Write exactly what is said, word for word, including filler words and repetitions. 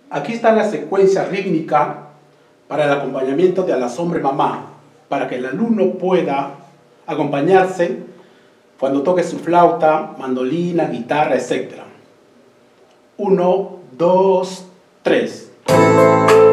Aquí está la secuencia rítmica para el acompañamiento de a la sombra mamá, para que el alumno pueda acompañarse cuando toque su flauta, mandolina, guitarra, etcétera. Uno, dos, tres.